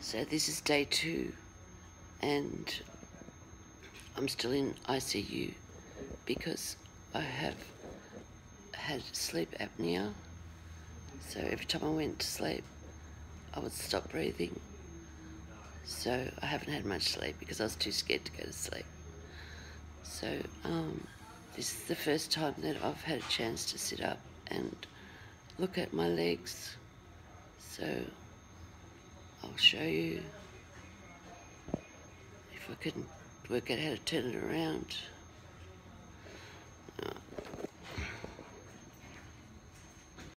So this is day 2 and I'm still in ICU because I have had sleep apnea. So every time I went to sleep, I would stop breathing. So I haven't had much sleep because I was too scared to go to sleep. So this is the first time that I've had a chance to sit up and look at my legs. So I'll show you if I can work out how to turn it around.